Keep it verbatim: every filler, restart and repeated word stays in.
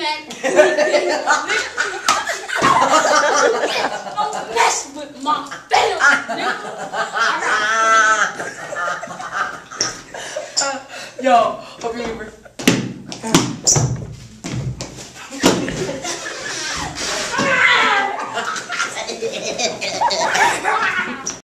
man. Don't mess with my family, nigga. Yo, hope you remember.